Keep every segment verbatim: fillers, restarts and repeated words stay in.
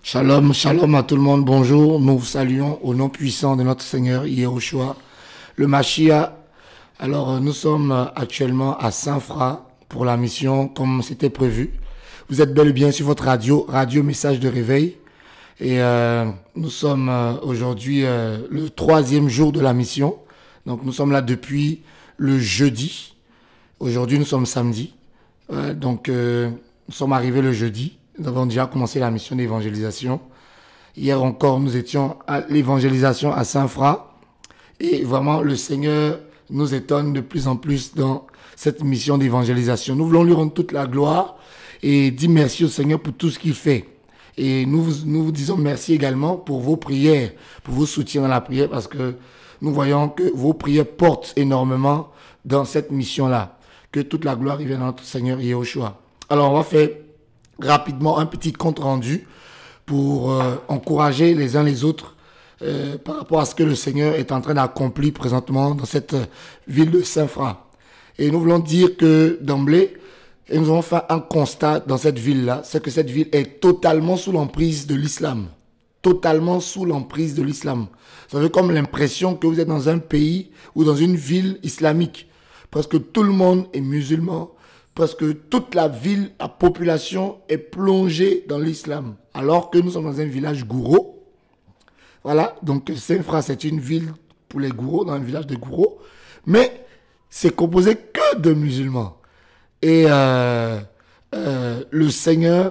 Shalom, shalom à tout le monde, bonjour. Nous vous saluons au nom puissant de notre Seigneur Yahushua, le Mashiach. Alors, euh, nous sommes euh, actuellement à Saint-Fra pour la mission comme c'était prévu. Vous êtes bel et bien sur votre radio, Radio Message de Réveil. Et euh, nous sommes euh, aujourd'hui euh, le troisième jour de la mission. Donc, nous sommes là depuis le jeudi. Aujourd'hui, nous sommes samedi. Euh, donc, euh, nous sommes arrivés le jeudi. Nous avons déjà commencé la mission d'évangélisation. Hier encore, nous étions à l'évangélisation à Saint-Fra. Et vraiment, le Seigneur nous étonne de plus en plus dans cette mission d'évangélisation. Nous voulons lui rendre toute la gloire et dire merci au Seigneur pour tout ce qu'il fait. Et nous, nous vous disons merci également pour vos prières, pour vos soutiens dans la prière, parce que nous voyons que vos prières portent énormément dans cette mission-là. Que toute la gloire revienne à notre Seigneur Yahushua. Alors, on va faire rapidement un petit compte rendu pour euh, encourager les uns les autres euh, par rapport à ce que le Seigneur est en train d'accomplir présentement dans cette euh, ville de Saint-Fra. Et nous voulons dire que d'emblée, et nous avons fait un constat dans cette ville-là, c'est que cette ville est totalement sous l'emprise de l'islam. Totalement sous l'emprise de l'islam. Vous avez comme l'impression que vous êtes dans un pays ou dans une ville islamique. Parce que tout le monde est musulman. Parce que toute la ville, la population est plongée dans l'islam. Alors que nous sommes dans un village gourou. Voilà, donc Saint-Fra, c'est une ville pour les gourous, dans un village de gourous. Mais c'est composé que de musulmans. Et euh, euh, le Seigneur,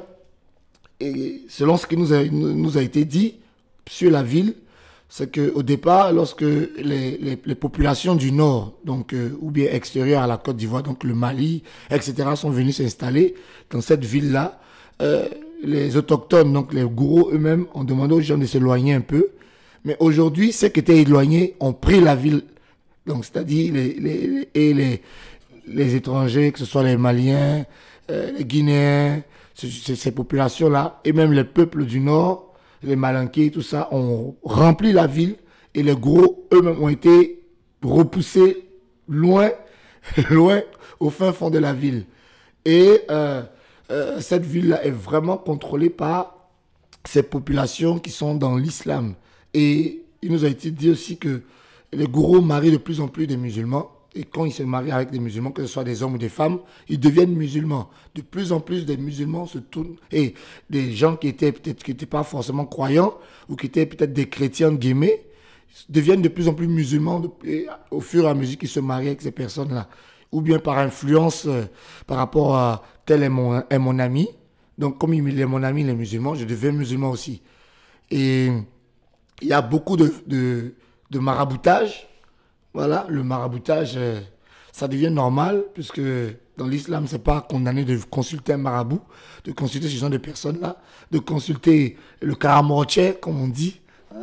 et selon ce qui nous a, nous a été dit sur la ville, c'est qu'au départ, lorsque les, les, les populations du nord, donc, euh, ou bien extérieures à la Côte d'Ivoire, donc le Mali, et cetera, sont venus s'installer dans cette ville-là, euh, les autochtones, donc les gourous eux-mêmes, ont demandé aux gens de s'éloigner un peu. Mais aujourd'hui, ceux qui étaient éloignés ont pris la ville. Donc, c'est-à-dire les, les, les, et les, les étrangers, que ce soit les Maliens, euh, les Guinéens, ces, ces populations-là, et même les peuples du nord, les Malinqués, tout ça, ont rempli la ville et les gros, eux-mêmes, ont été repoussés loin, loin au fin fond de la ville. Et euh, euh, cette ville-là est vraiment contrôlée par ces populations qui sont dans l'islam. Et il nous a été dit aussi que les gourous marient de plus en plus des musulmans. Et quand ils se marient avec des musulmans, que ce soit des hommes ou des femmes, ils deviennent musulmans. De plus en plus des musulmans se tournent, et des gens qui étaient peut-être qui n'étaient pas forcément croyants, ou qui étaient peut-être des chrétiens guillemets, deviennent de plus en plus musulmans de, au fur et à mesure qu'ils se marient avec ces personnes-là. Ou bien par influence euh, par rapport à tel est mon, est mon ami. Donc comme il est mon ami, les musulmans, je deviens musulman aussi. Et il y a beaucoup de, de, de maraboutage. Voilà, le maraboutage, euh, ça devient normal, puisque dans l'islam, c'est pas condamné de consulter un marabout, de consulter ce genre de personnes-là, de consulter le karamorche, comme on dit.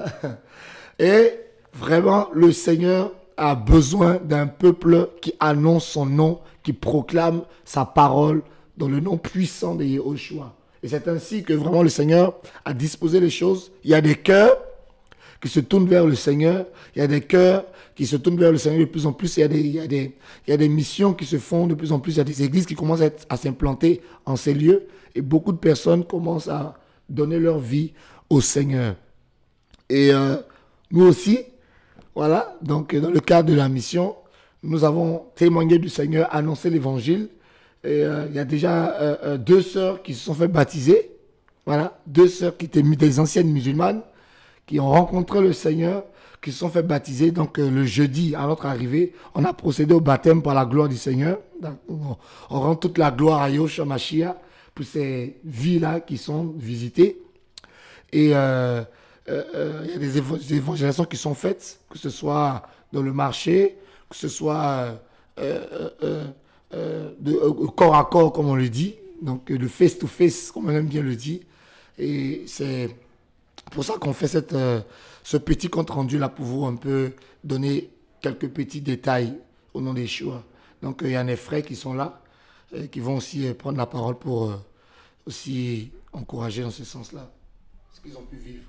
Et vraiment, le Seigneur a besoin d'un peuple qui annonce son nom, qui proclame sa parole dans le nom puissant de Yahushua. Et c'est ainsi que vraiment le Seigneur a disposé les choses. Il y a des cœurs qui se tournent vers le Seigneur, il y a des cœurs qui se tournent vers le Seigneur de plus en plus, il y a des, il y a des, il y a des missions qui se font de plus en plus, il y a des églises qui commencent à, être, à s'implanter en ces lieux, et beaucoup de personnes commencent à donner leur vie au Seigneur. Et euh, nous aussi, voilà, donc dans le cadre de la mission, nous avons témoigné du Seigneur, annoncé l'évangile, et euh, il y a déjà euh, euh, deux sœurs qui se sont fait baptiser, voilà, deux sœurs qui étaient des anciennes musulmanes, qui ont rencontré le Seigneur, qui se sont fait baptiser. Donc euh, le jeudi, à notre arrivée, on a procédé au baptême par la gloire du Seigneur. Donc, on, on rend toute la gloire à Yahushua Mashiach pour ces vies-là qui sont visitées. Et euh, euh, euh, il y a des, évo des évangélisations qui sont faites, que ce soit dans le marché, que ce soit euh, euh, euh, euh, de, euh, corps à corps, comme on le dit, donc le face-to-face, comme on aime bien le dire. Et c'est pour ça qu'on fait cette, euh, ce petit compte rendu là pour vous un peu donner quelques petits détails au nom des Yeshua. Donc euh, il y a des frères qui sont là, et qui vont aussi euh, prendre la parole pour euh, aussi encourager dans ce sens-là ce qu'ils ont pu vivre.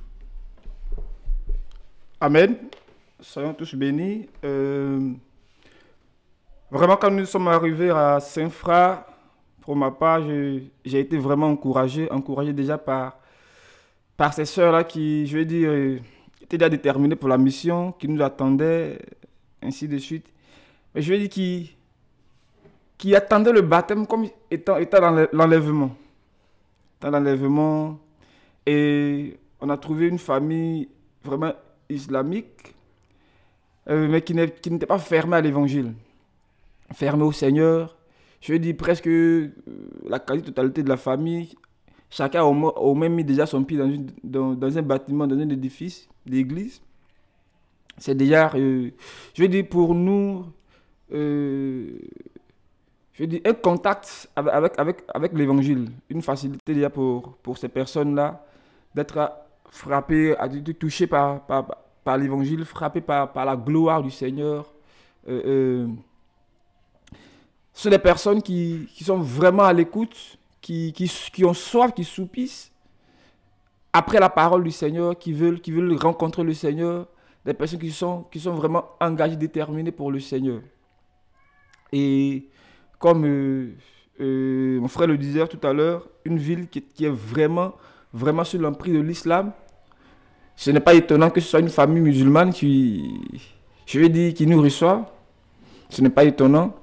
Amen. Soyons tous bénis. Euh, vraiment, quand nous sommes arrivés à Saint-Fra, pour ma part, j'ai été vraiment encouragé, encouragé déjà par par ces sœurs-là qui, je veux dire, euh, étaient déjà déterminées pour la mission, qui nous attendaient, ainsi de suite. Mais je veux dire qui, qui attendaient le baptême comme étant, étant dans l'enlèvement. Dans l'enlèvement. Et on a trouvé une famille vraiment islamique, euh, mais qui n'était pas fermée à l'évangile. Fermée au Seigneur. Je veux dire presque euh, la quasi-totalité de la famille. Chacun a au, au même mis déjà son pied dans, une, dans, dans un bâtiment, dans un édifice d'église. C'est déjà, euh, je veux dire, pour nous, euh, je veux dire, un contact avec, avec, avec l'évangile. Une facilité déjà pour, pour ces personnes-là d'être frappées, touchées par, par, par l'évangile, frappées par, par la gloire du Seigneur. Euh, euh, ce sont des personnes qui, qui sont vraiment à l'écoute, Qui, qui, qui ont soif, qui soupissent après la parole du Seigneur, qui veulent, qui veulent rencontrer le Seigneur, des personnes qui sont, qui sont vraiment engagées, déterminées pour le Seigneur. Et comme euh, euh, mon frère le disait tout à l'heure, une ville qui, qui est vraiment, vraiment sous l'emprise de l'islam, ce n'est pas étonnant que ce soit une famille musulmane qui, je vais dire, qui nous reçoit. Ce n'est pas étonnant.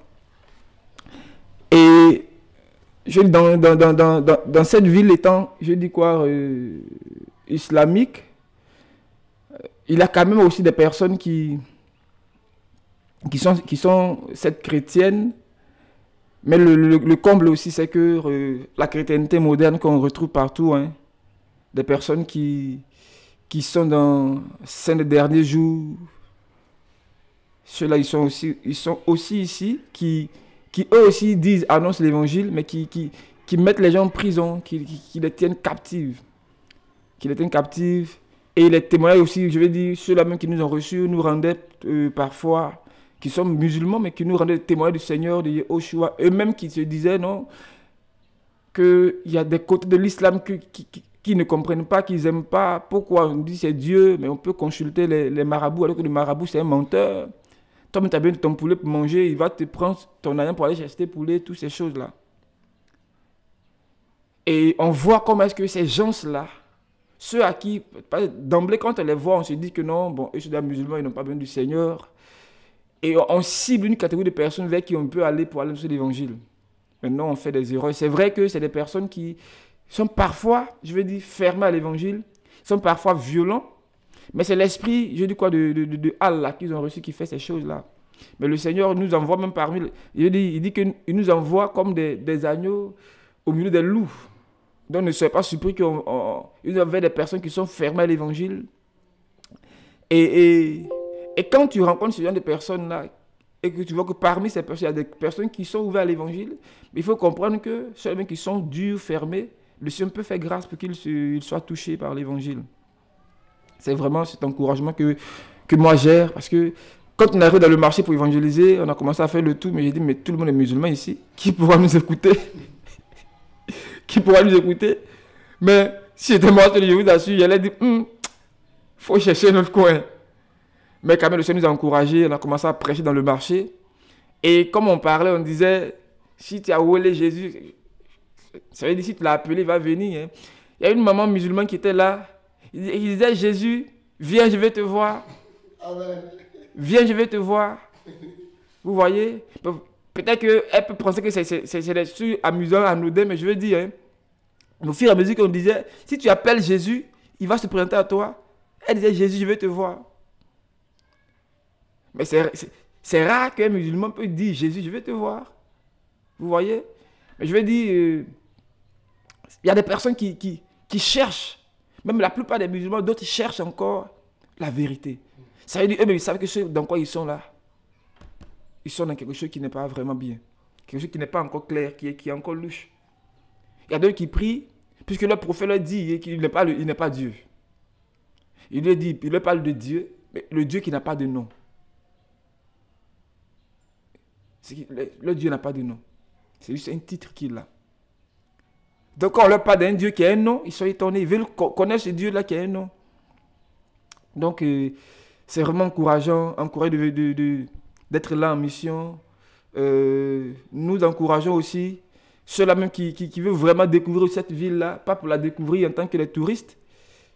Et je dis dans, dans, dans, dans, dans, dans cette ville étant, je dis quoi, euh, islamique, il y a quand même aussi des personnes qui, qui, sont, qui sont cette chrétienne, mais le, le, le comble aussi, c'est que euh, la chrétienté moderne qu'on retrouve partout, hein, des personnes qui, qui sont dans ces derniers jours, ceux-là, ils sont aussi, ils sont aussi ici, qui... qui eux aussi disent, annoncent l'évangile, mais qui, qui, qui mettent les gens en prison, qui, qui, qui les tiennent captives. Qui les tiennent captives. Et les témoignages aussi, je vais dire, ceux-là même qui nous ont reçus, nous rendaient euh, parfois, qui sont musulmans, mais qui nous rendaient témoins du Seigneur, de Yehoshua, eux-mêmes qui se disaient, non, qu'il y a des côtés de l'islam qui, qui, qui, qui ne comprennent pas, qu'ils n'aiment pas. Pourquoi on dit c'est Dieu, mais on peut consulter les, les marabouts, alors que le marabout c'est un menteur. Toi, tu as besoin de ton poulet pour manger, il va te prendre ton argent pour aller chercher poulet, toutes ces choses-là. Et on voit comment est-ce que ces gens-là, ceux à qui, d'emblée, quand on les voit, on se dit que non, bon, eux sont des musulmans, ils n'ont pas besoin du Seigneur. Et on, on cible une catégorie de personnes vers qui on peut aller pour aller sur l'évangile. Maintenant, on fait des erreurs. C'est vrai que c'est des personnes qui sont parfois, je veux dire, fermées à l'évangile, sont parfois violents. Mais c'est l'esprit, je dis quoi, de, de, de, de Allah qu'ils ont reçu qui fait ces choses-là. Mais le Seigneur nous envoie même parmi... Je dis, il dit qu'il nous envoie comme des, des agneaux au milieu des loups. Donc ne soyez pas surpris qu'il y avait des personnes qui sont fermées à l'évangile. Et, et, et quand tu rencontres ce genre de personnes-là, et que tu vois que parmi ces personnes, il y a des personnes qui sont ouvertes à l'évangile, il faut comprendre que ceux qui sont durs, fermés, le Seigneur peut faire grâce pour qu'ils soient touchés par l'évangile. C'est vraiment cet encouragement que, que moi j'ai, parce que quand on arrive dans le marché pour évangéliser, on a commencé à faire le tout, mais j'ai dit, mais tout le monde est musulman ici, qui pourra nous écouter? Qui pourra nous écouter? Mais si j'étais moi, je vous assure, j'allais dire, il faut chercher notre coin. Mais quand même, le Seigneur nous a encouragés, on a commencé à prêcher dans le marché. Et comme on parlait, on disait, si tu as oué Jésus, ça veut dire si tu l'as appelé, il va venir. Hein. Il y a une maman musulmane qui était là. Il disait, Jésus, viens, je vais te voir. Amen. Viens, je vais te voir. Vous voyez? Peut-être qu'elle peut penser que c'est des trucs amusants, anodins, mais je veux dire, hein, au fur et à mesure qu'on disait, si tu appelles Jésus, il va se présenter à toi. Elle disait, Jésus, je vais te voir. Mais c'est rare qu'un musulman peut dire, Jésus, je vais te voir. Vous voyez? Mais je veux dire, il euh, y a des personnes qui, qui, qui cherchent. Même la plupart des musulmans, d'autres cherchent encore la vérité. Ça veut dire, eux, mais ils savent que ce, dans quoi ils sont là. Ils sont dans quelque chose qui n'est pas vraiment bien. Quelque chose qui n'est pas encore clair, qui est, qui est encore louche. Il y a d'autres qui prient, puisque leur prophète leur dit qu'il n'est pas, pas Dieu. Il lui dit, il leur parle de Dieu, mais le Dieu qui n'a pas de nom. Le, le Dieu n'a pas de nom. C'est juste un titre qu'il a. Donc quand on leur parle d'un Dieu qui a un nom, ils sont étonnés. Ils veulent connaître ce Dieu-là qui a un nom. Donc euh, c'est vraiment encourageant, encourageant de, de, de, d'être là en mission. Euh, nous encourageons aussi ceux-là même qui, qui, qui veulent vraiment découvrir cette ville-là, pas pour la découvrir en tant que des touristes,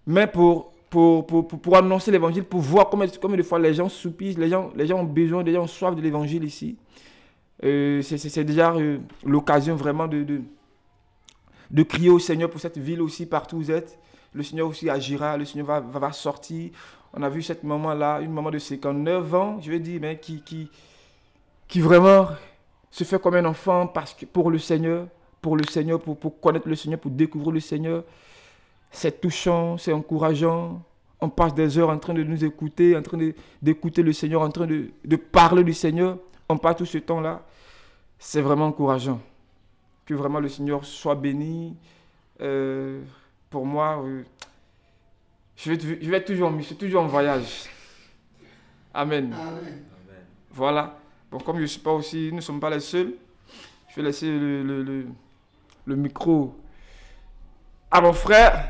mais pour, pour, pour, pour, pour annoncer l'évangile, pour voir combien, combien de fois les gens soupirent, les gens, les gens ont besoin, les gens ont soif de l'évangile ici. Euh, c'est déjà euh, l'occasion vraiment de, de, de crier au Seigneur pour cette ville aussi, partout où vous êtes. Le Seigneur aussi agira, le Seigneur va, va, va sortir. On a vu cette maman-là, une maman de cinquante-neuf ans, je veux dire, mais qui, qui, qui vraiment se fait comme un enfant parce que pour le Seigneur, pour le Seigneur, pour, pour connaître le Seigneur, pour découvrir le Seigneur. C'est touchant, c'est encourageant. On passe des heures en train de nous écouter, en train d'écouter le Seigneur, en train de, de parler du Seigneur. On passe tout ce temps-là. C'est vraiment encourageant. Que vraiment le Seigneur soit béni. Euh, pour moi, euh, je, vais, je vais toujours, je suis toujours en voyage. Amen. Amen. Voilà. Bon, comme je ne suis pas aussi, nous ne sommes pas les seuls, je vais laisser le, le, le, le micro à mon frère.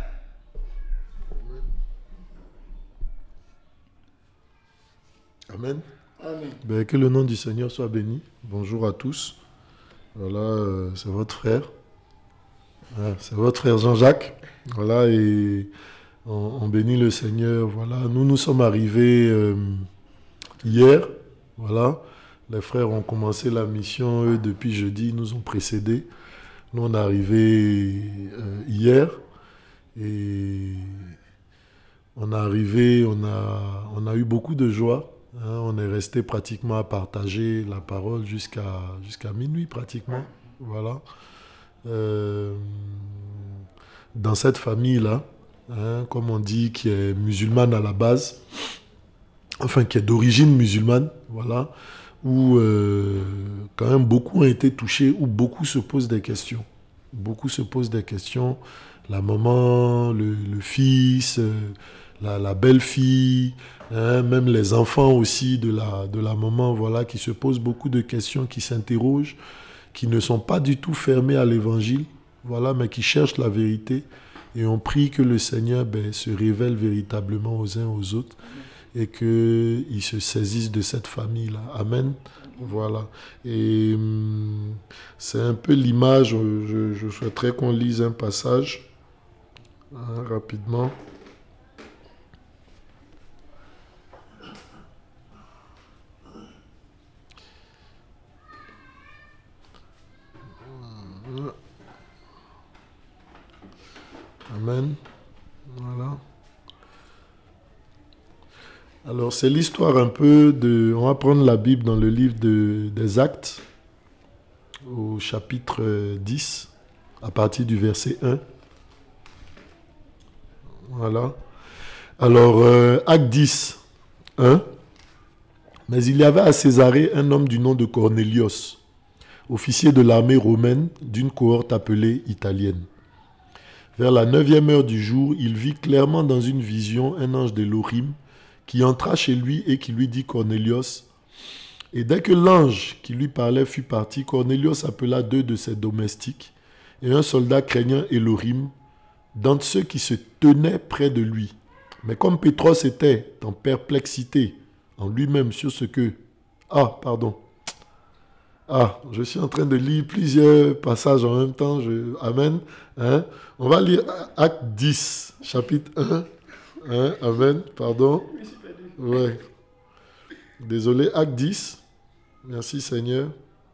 Amen. Amen. Ben, que le nom du Seigneur soit béni. Bonjour à tous. Voilà, euh, c'est votre frère. Voilà, c'est votre frère Jean-Jacques. Voilà, et on, on bénit le Seigneur. Voilà, nous nous sommes arrivés euh, hier. Voilà, les frères ont commencé la mission, eux, depuis jeudi, ils nous ont précédés. Nous, on est arrivés euh, hier. Et on est arrivé, on a, on a eu beaucoup de joie. Hein, on est resté pratiquement à partager la parole jusqu'à jusqu'à minuit pratiquement. Voilà. Euh, dans cette famille-là, hein, comme on dit, qui est musulmane à la base, enfin qui est d'origine musulmane, voilà, où euh, quand même beaucoup ont été touchés, où beaucoup se posent des questions. Beaucoup se posent des questions. La maman, le, le fils, euh, la, la belle-fille, hein, même les enfants aussi de la, de la maman, voilà, qui se posent beaucoup de questions, qui s'interrogent, qui ne sont pas du tout fermés à l'évangile, voilà, mais qui cherchent la vérité. Et on prie que le Seigneur ben, se révèle véritablement aux uns aux autres et qu'ils se saisissent de cette famille-là. Amen. Voilà. Et hum, c'est un peu l'image, je, je souhaiterais qu'on lise un passage hein, rapidement. Amen. Voilà. Alors, c'est l'histoire un peu de... On va prendre la Bible dans le livre de, des Actes, au chapitre dix, à partir du verset un. Voilà. Alors, euh, Acte dix, un. Mais il y avait à Césarée un homme du nom de Cornélios, officier de l'armée romaine d'une cohorte appelée italienne. Vers la neuvième heure du jour, il vit clairement dans une vision un ange d'Élohim qui entra chez lui et qui lui dit « Cornélios ». Et dès que l'ange qui lui parlait fut parti, Cornélios appela deux de ses domestiques et un soldat craignant Élohim d'entre ceux qui se tenaient près de lui. Mais comme Pétros était en perplexité en lui-même sur ce que... Ah, pardon. Ah, je suis en train de lire plusieurs passages en même temps. Je... Amen. Hein? On va lire Acte dix, chapitre un. Hein? Amen. Pardon. Ouais. Désolé. Acte dix. Merci Seigneur.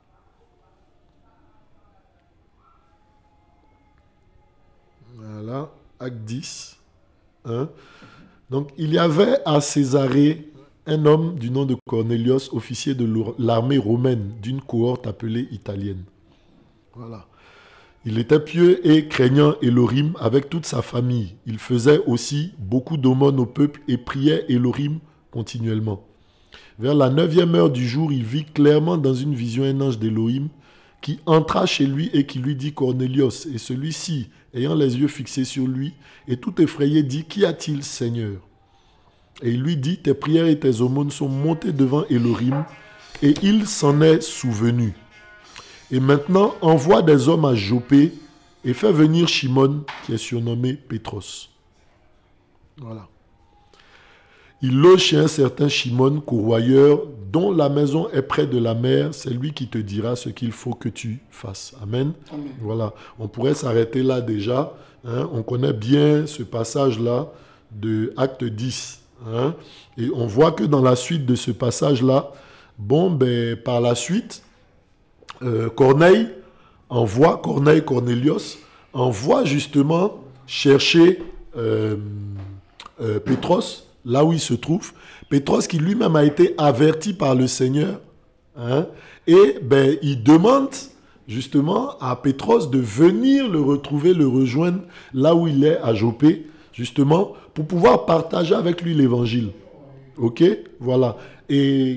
Voilà. Acte dix. Hein? Donc, il y avait à Césarée un homme du nom de Cornélios, officier de l'armée romaine d'une cohorte appelée italienne. Voilà. Il était pieux et craignant Élohim avec toute sa famille. Il faisait aussi beaucoup d'aumônes au peuple et priait Élohim continuellement. Vers la neuvième heure du jour, il vit clairement dans une vision un ange d'Élohim qui entra chez lui et qui lui dit « Cornélios ». Et celui-ci, ayant les yeux fixés sur lui et tout effrayé, dit « Qu'y a-t-il, Seigneur ?» Et il lui dit, tes prières et tes aumônes sont montées devant Élohim, et il s'en est souvenu. Et maintenant, envoie des hommes à Joppé, et fais venir Shimon, qui est surnommé Pétros. Voilà. Il loge chez un certain Shimon, courroyeur, dont la maison est près de la mer. C'est lui qui te dira ce qu'il faut que tu fasses. Amen. Amen. Voilà. On pourrait s'arrêter là déjà. Hein. On connaît bien ce passage-là. de Acte dix. Hein. Et on voit que dans la suite de ce passage-là, bon, ben, par la suite, euh, Corneille envoie, Corneille Cornélios, envoie justement chercher euh, euh, Pétros, là où il se trouve. Pétros qui lui-même a été averti par le Seigneur. Hein, et ben, il demande justement à Pétros de venir le retrouver, le rejoindre là où il est à Jopé, justement, pour pouvoir partager avec lui l'évangile. Ok, voilà. Et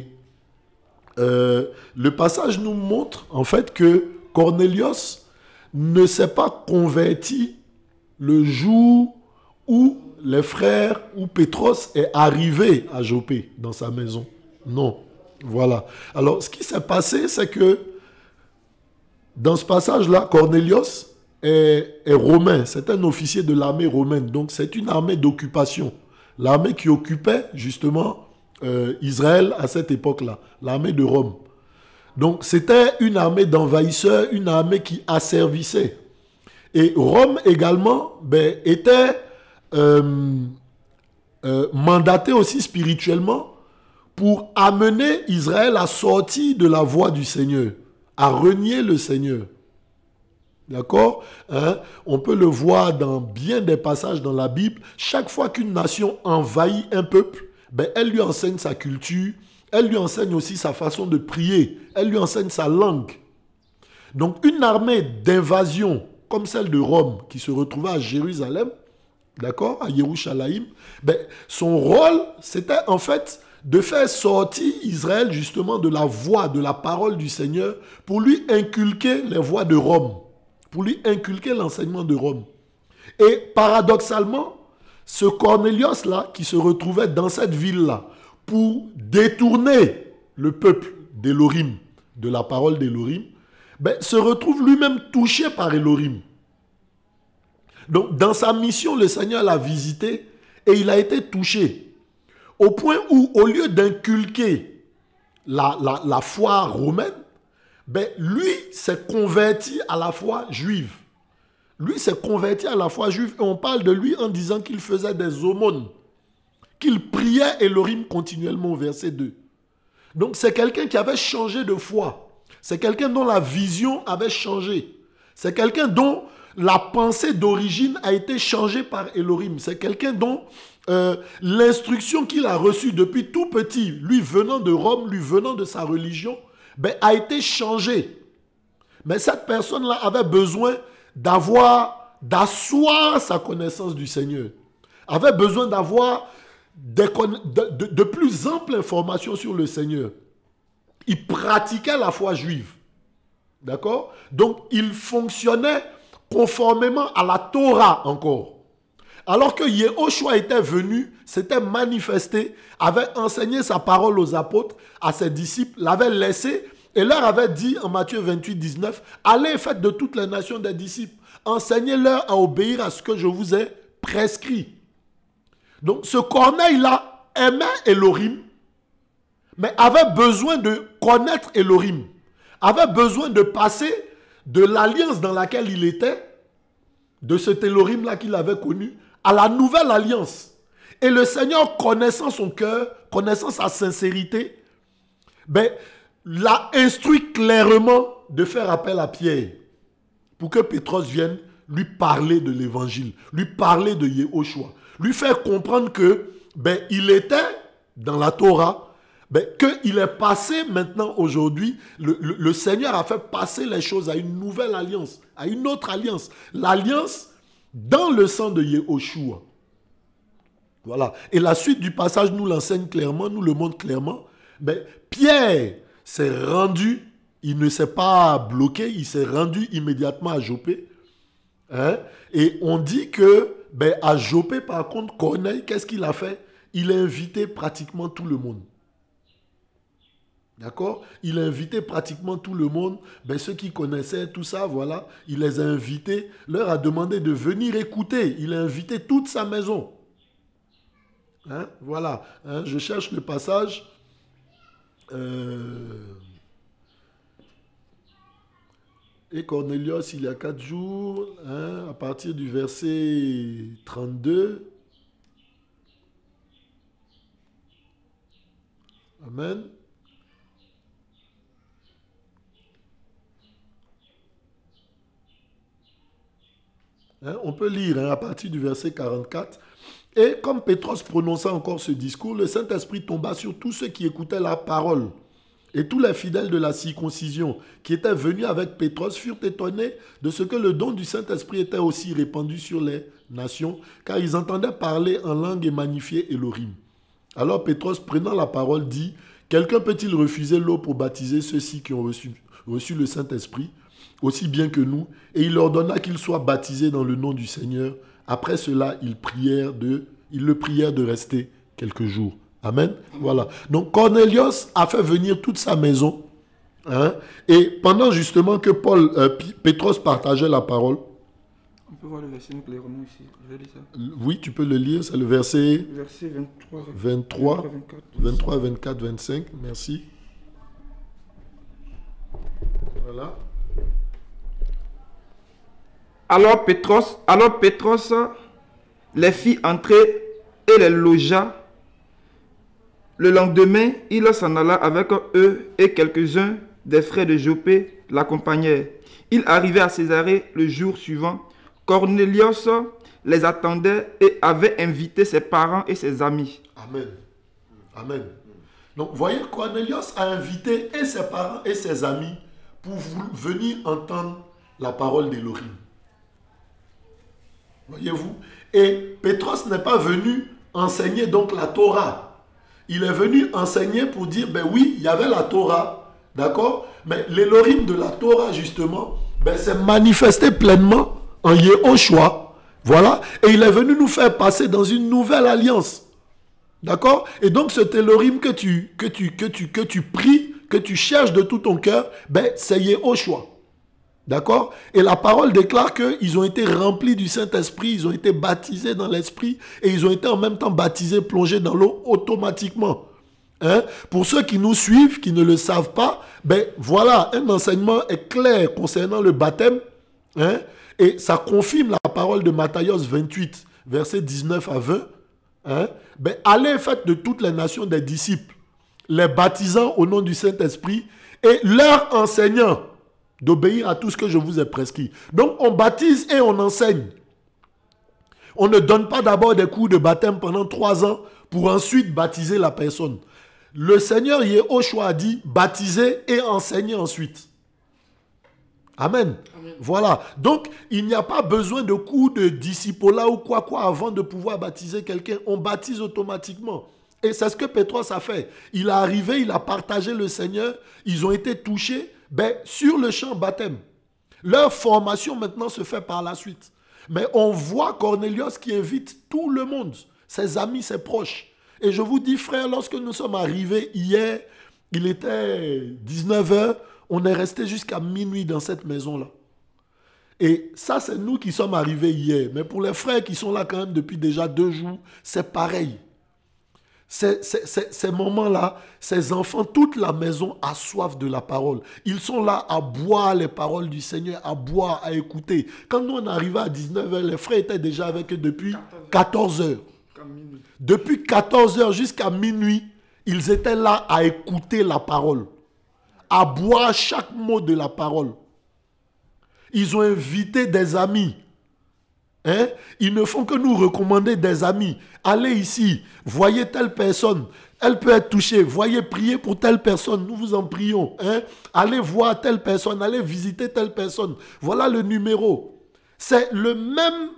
euh, le passage nous montre en fait que Cornélios ne s'est pas converti le jour où les frères, où Pétros est arrivé à Jopé, dans sa maison. Non, voilà. Alors, ce qui s'est passé, c'est que dans ce passage-là, Cornélios est, est romain. C'est un officier de l'armée romaine. Donc, c'est une armée d'occupation. L'armée qui occupait, justement, euh, Israël à cette époque-là. L'armée de Rome. Donc, c'était une armée d'envahisseurs, une armée qui asservissait. Et Rome, également, ben, était euh, euh, mandaté aussi spirituellement pour amener Israël à sortir de la voie du Seigneur, à renier le Seigneur. D'accord, hein? On peut le voir dans bien des passages dans la Bible. Chaque fois qu'une nation envahit un peuple, ben, elle lui enseigne sa culture, elle lui enseigne aussi sa façon de prier, elle lui enseigne sa langue. Donc une armée d'invasion comme celle de Rome qui se retrouvait à Jérusalem, d'accord, à Yerushalayim, ben, son rôle, c'était en fait de faire sortir Israël justement de la voie, de la parole du Seigneur pour lui inculquer les voies de Rome, pour lui inculquer l'enseignement de Rome. Et paradoxalement, ce Cornélios-là, qui se retrouvait dans cette ville-là, pour détourner le peuple d'Élohim, de la parole d'Élohim, ben, se retrouve lui-même touché par Élohim. Donc, dans sa mission, le Seigneur l'a visité et il a été touché. Au point où, au lieu d'inculquer la, la, la foi romaine, ben, lui s'est converti à la foi juive. Lui s'est converti à la foi juive et on parle de lui en disant qu'il faisait des aumônes, qu'il priait Élohim continuellement au verset deux. Donc c'est quelqu'un qui avait changé de foi. C'est quelqu'un dont la vision avait changé. C'est quelqu'un dont la pensée d'origine a été changée par Élohim. C'est quelqu'un dont euh, l'instruction qu'il a reçue depuis tout petit, lui venant de Rome, lui venant de sa religion, ben, a été changée. Mais cette personne-là avait besoin d'avoir, d'asseoir sa connaissance du Seigneur. Avait besoin d'avoir de, de, de plus amples informations sur le Seigneur. Il pratiquait la foi juive. D'accord? Donc, il fonctionnait conformément à la Torah encore. Alors que Yehoshua était venu, s'était manifesté, avait enseigné sa parole aux apôtres, à ses disciples, l'avait laissé et leur avait dit en Matthieu vingt-huit, dix-neuf, allez et faites de toutes les nations des disciples, enseignez-leur à obéir à ce que je vous ai prescrit. Donc ce Corneille-là aimait Élohim, mais avait besoin de connaître Élohim, avait besoin de passer de l'alliance dans laquelle il était, de cet Élohim-là qu'il avait connu, à la nouvelle alliance. Et le Seigneur, connaissant son cœur, connaissant sa sincérité, ben, l'a instruit clairement de faire appel à Pierre pour que Pétros vienne lui parler de l'évangile, lui parler de Yehoshua, lui faire comprendre que ben, il était dans la Torah, ben, qu'il est passé maintenant aujourd'hui, le, le, le Seigneur a fait passer les choses à une nouvelle alliance, à une autre alliance, l'alliance dans le sang de Yehoshua. Voilà. Et la suite du passage nous l'enseigne clairement, nous le montre clairement. Ben, Pierre s'est rendu, il ne s'est pas bloqué, il s'est rendu immédiatement à Jopé. Hein? Et on dit que ben, à Jopé, par contre, Corneille, qu'est-ce qu'il a fait? Il a invité pratiquement tout le monde. D'accord? Il a invité pratiquement tout le monde, ben, ceux qui connaissaient tout ça, voilà, il les a invités, leur a demandé de venir écouter. Il a invité toute sa maison. Hein? Voilà, hein? Je cherche le passage. Euh... Et Cornélios, il y a quatre jours, hein, à partir du verset trente-deux. Amen. Hein, on peut lire hein, à partir du verset quarante-quatre. Et comme Pétros prononça encore ce discours, le Saint-Esprit tomba sur tous ceux qui écoutaient la parole. Et tous les fidèles de la circoncision qui étaient venus avec Pétros furent étonnés de ce que le don du Saint-Esprit était aussi répandu sur les nations, car ils entendaient parler en langue et magnifier Elohim. Alors Pétros, prenant la parole, dit, « Quelqu'un peut-il refuser l'eau pour baptiser ceux-ci qui ont reçu, reçu le Saint-Esprit, aussi bien que nous ?» Et il ordonna qu'ils soient baptisés dans le nom du Seigneur. Après cela, ils, prièrent de, ils le prièrent de rester quelques jours. Amen. Voilà. Donc Cornélios a fait venir toute sa maison. Hein, et pendant justement que Paul, euh, Pétros partageait la parole. On peut voir le verset clairement ici. Je vais lire ça. Oui, tu peux le lire. C'est le verset, le verset vingt-trois, vingt-trois, vingt-trois, vingt-quatre, vingt-cinq. Merci. Voilà. Alors Pétros, alors Pétros les fit entrer et les logea. Le lendemain, il s'en alla avec eux et quelques-uns des frères de Jopé l'accompagnèrent. Il arrivait à Césarée le jour suivant. Cornélios les attendait et avait invité ses parents et ses amis. Amen. Amen. Donc, vous voyez, Cornélios a invité et ses parents et ses amis pour venir entendre la parole d'Élohim. Voyez-vous? Et Pétros n'est pas venu enseigner donc la Torah. Il est venu enseigner pour dire, ben oui, il y avait la Torah, d'accord? Mais l'Élohim de la Torah, justement, ben s'est manifesté pleinement en Yehoshua, voilà, et il est venu nous faire passer dans une nouvelle alliance, d'accord? Et donc cet Élohim que tu, que tu, que tu, que tu pries, que tu cherches de tout ton cœur, ben c'est Yehoshua. D'accord? Et la parole déclare qu'ils ont été remplis du Saint-Esprit, ils ont été baptisés dans l'Esprit et ils ont été en même temps baptisés, plongés dans l'eau automatiquement. Hein? Pour ceux qui nous suivent, qui ne le savent pas, ben voilà, un enseignement est clair concernant le baptême. Hein? Et ça confirme la parole de Matthieu vingt-huit, versets dix-neuf à vingt. Hein? Ben, allez, faites de toutes les nations des disciples, les baptisant au nom du Saint-Esprit et leur enseignant d'obéir à tout ce que je vous ai prescrit. Donc, on baptise et on enseigne. On ne donne pas d'abord des cours de baptême pendant trois ans pour ensuite baptiser la personne. Le Seigneur Yehoshua a dit baptiser et enseigner ensuite. Amen. Amen. Voilà. Donc, il n'y a pas besoin de cours de discipolat ou quoi quoi avant de pouvoir baptiser quelqu'un. On baptise automatiquement. Et c'est ce que Pétros a fait. Il est arrivé, il a partagé le Seigneur. Ils ont été touchés. Ben, sur le champ baptême. Leur formation maintenant se fait par la suite. Mais on voit Cornélios qui invite tout le monde, ses amis, ses proches. Et je vous dis, frère, lorsque nous sommes arrivés hier, il était dix-neuf heures, on est resté jusqu'à minuit dans cette maison-là. Et ça, c'est nous qui sommes arrivés hier. Mais pour les frères qui sont là quand même depuis déjà deux jours, c'est pareil. Ces, ces, ces, ces moments-là, ces enfants, toute la maison a soif de la parole. Ils sont là à boire les paroles du Seigneur, à boire, à écouter. Quand nous on arrivait à dix-neuf heures, les frères étaient déjà avec eux depuis quatorze heures. Depuis quatorze heures jusqu'à minuit, ils étaient là à écouter la parole, à boire chaque mot de la parole. Ils ont invité des amis. Hein? Ils ne font que nous recommander des amis. Allez ici, voyez telle personne, elle peut être touchée. Voyez, prier pour telle personne, nous vous en prions. Hein? Allez voir telle personne, allez visiter telle personne. Voilà le numéro. C'est le même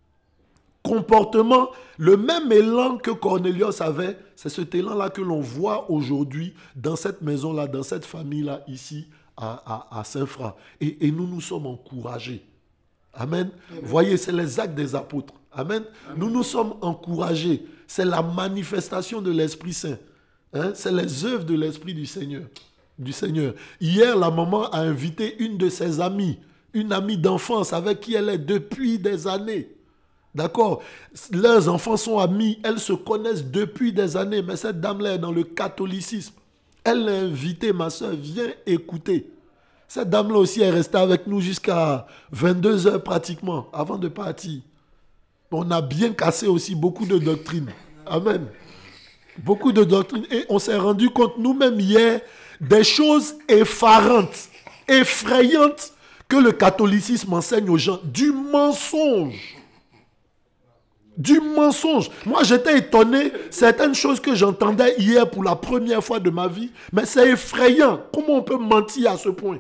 comportement, le même élan que Cornélios avait. C'est cet élan-là que l'on voit aujourd'hui dans cette maison-là, dans cette famille-là, ici, à, à, à Saint-Fra. Et, et nous nous sommes encouragés. Amen. Amen. Voyez, c'est les actes des apôtres. Amen. Amen. Nous nous sommes encouragés. C'est la manifestation de l'Esprit Saint. Hein? C'est les œuvres de l'Esprit du Seigneur. Du Seigneur. Hier, la maman a invité une de ses amies, une amie d'enfance avec qui elle est depuis des années. D'accord? Leurs enfants sont amis, elles se connaissent depuis des années, mais cette dame-là est dans le catholicisme. Elle l'a invitée, ma soeur, viens écouter. Cette dame-là aussi est restée avec nous jusqu'à vingt-deux heures pratiquement, avant de partir. On a bien cassé aussi beaucoup de doctrines. Amen. Beaucoup de doctrines. Et on s'est rendu compte nous-mêmes hier des choses effarantes, effrayantes que le catholicisme enseigne aux gens. Du mensonge. Du mensonge. Moi, j'étais étonné. Certaines choses que j'entendais hier pour la première fois de ma vie. Mais c'est effrayant. Comment on peut mentir à ce point?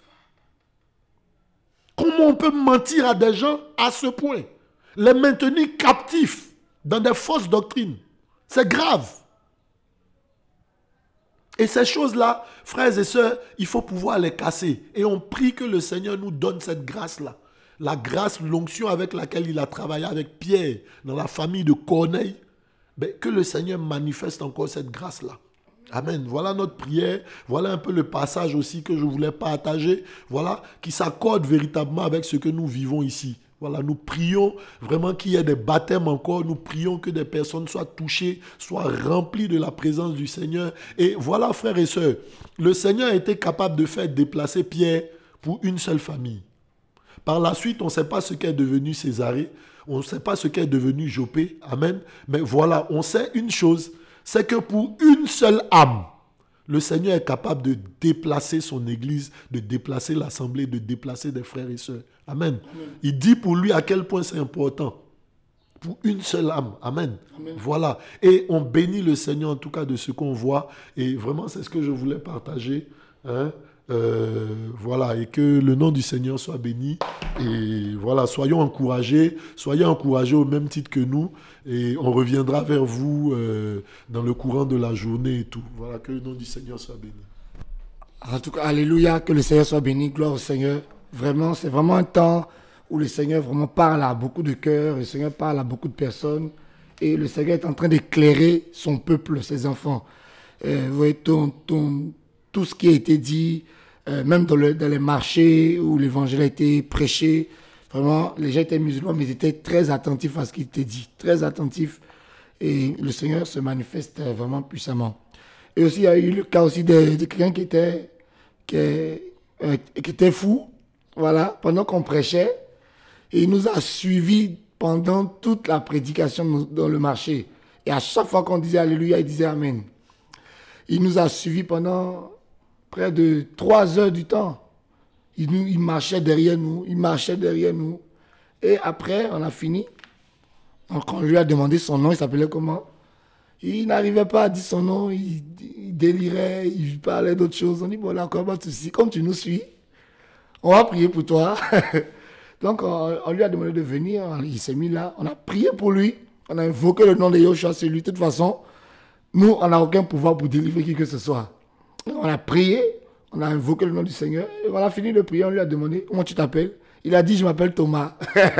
Comment on peut mentir à des gens à ce point? Les maintenir captifs dans des fausses doctrines. C'est grave. Et ces choses-là, frères et sœurs, il faut pouvoir les casser. Et on prie que le Seigneur nous donne cette grâce-là. La grâce, l'onction avec laquelle il a travaillé avec Pierre dans la famille de Corneille. Ben, que le Seigneur manifeste encore cette grâce-là. Amen. Voilà notre prière. Voilà un peu le passage aussi que je voulais partager. Voilà, qui s'accorde véritablement avec ce que nous vivons ici. Voilà, nous prions vraiment qu'il y ait des baptêmes encore. Nous prions que des personnes soient touchées, soient remplies de la présence du Seigneur. Et voilà, frères et sœurs, le Seigneur a été capable de faire déplacer Pierre pour une seule famille. Par la suite, on ne sait pas ce qu'est devenu Césarée. On ne sait pas ce qu'est devenu Joppé. Amen. Mais voilà, on sait une chose, c'est que pour une seule âme, le Seigneur est capable de déplacer son église, de déplacer l'assemblée, de déplacer des frères et sœurs. Amen. Amen. Il dit pour lui à quel point c'est important. Pour une seule âme. Amen. Amen. Voilà. Et on bénit le Seigneur en tout cas de ce qu'on voit. Et vraiment, c'est ce que je voulais partager. Hein? Euh, voilà. Et que le nom du Seigneur soit béni. Et voilà, soyons encouragés. Soyez encouragés au même titre que nous. Et on reviendra vers vous euh, dans le courant de la journée et tout. Voilà, que le nom du Seigneur soit béni. En tout cas, alléluia, que le Seigneur soit béni, gloire au Seigneur. Vraiment, c'est vraiment un temps où le Seigneur vraiment parle à beaucoup de cœurs, le Seigneur parle à beaucoup de personnes, et le Seigneur est en train d'éclairer son peuple, ses enfants. Euh, vous voyez, ton, ton, tout ce qui a été dit, euh, même dans, le, dans les marchés où l'évangile a été prêché, vraiment, les gens étaient musulmans, mais ils étaient très attentifs à ce qui était dit, très attentifs, et le Seigneur se manifeste vraiment puissamment. Et aussi, il y a eu le cas aussi de, de quelqu'un qui était, qui, euh, qui était fou, voilà, pendant qu'on prêchait, et il nous a suivis pendant toute la prédication dans le marché. Et à chaque fois qu'on disait Alléluia, il disait Amen. Il nous a suivis pendant près de trois heures du temps. Il, nous, il marchait derrière nous, il marchait derrière nous. Et après, on a fini. Donc on lui a demandé son nom, il s'appelait comment? Il n'arrivait pas à dire son nom, il, il délirait, il parlait d'autres choses. On dit, bon là encore pas de souci, comme tu nous suis, on va prier pour toi. Donc, on, on lui a demandé de venir. Il s'est mis là. On a prié pour lui. On a invoqué le nom de Yoshua sur lui. De toute façon, nous, on n'a aucun pouvoir pour délivrer qui que ce soit. On a prié. On a invoqué le nom du Seigneur. Et on a fini de prier. On lui a demandé, comment tu t'appelles? Il a dit, je m'appelle Thomas.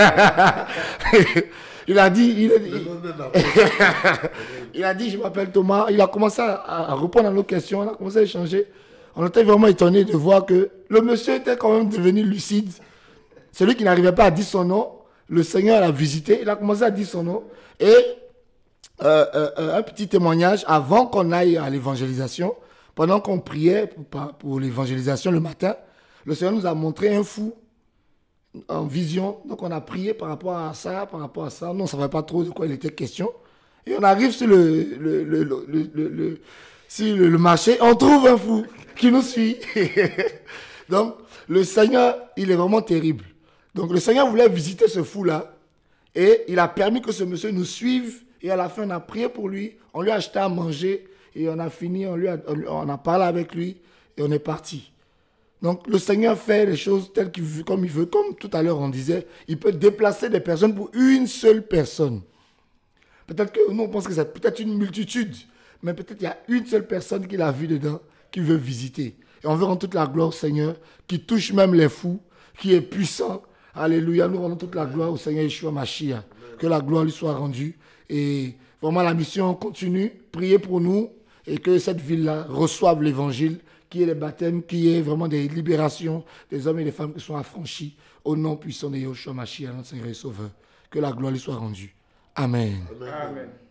il a dit, il, il, il a dit, je m'appelle Thomas. Il a commencé à, à répondre à nos questions. On a commencé à échanger. On était vraiment étonnés de voir que le monsieur était quand même devenu lucide. Celui qui n'arrivait pas à dire son nom, le Seigneur l'a visité, il a commencé à dire son nom. Et euh, euh, un petit témoignage, avant qu'on aille à l'évangélisation, pendant qu'on priait pour, pour l'évangélisation le matin, le Seigneur nous a montré un fou en vision. Donc on a prié par rapport à ça, par rapport à ça. Nous, on ne savait pas trop de quoi il était question. Et on arrive sur le, le, le, le, le, le, sur le, le marché, on trouve un fou qui nous suit. Donc, le Seigneur, il est vraiment terrible. Donc, le Seigneur voulait visiter ce fou-là et il a permis que ce monsieur nous suive. Et à la fin, on a prié pour lui, on lui a acheté à manger et on a fini, on, lui a, on a parlé avec lui et on est parti. Donc, le Seigneur fait les choses telles qu'il veut, comme il veut. Comme tout à l'heure, on disait, il peut déplacer des personnes pour une seule personne. Peut-être que nous, on pense que c'est peut-être une multitude, mais peut-être qu'il y a une seule personne qu'il a vue dedans, qui veut visiter. Et on veut rendre toute la gloire au Seigneur, qui touche même les fous, qui est puissant. Alléluia, nous rendons toute la gloire au Seigneur Yeshua Mashiach. Que la gloire lui soit rendue. Et vraiment, la mission continue. Priez pour nous et que cette ville-là reçoive l'évangile, qui est les baptêmes, qui est vraiment des libérations des hommes et des femmes qui sont affranchis au nom puissant de Yeshua Mashiach, notre Seigneur et Sauveur. Que la gloire lui soit rendue. Amen. Amen. Amen.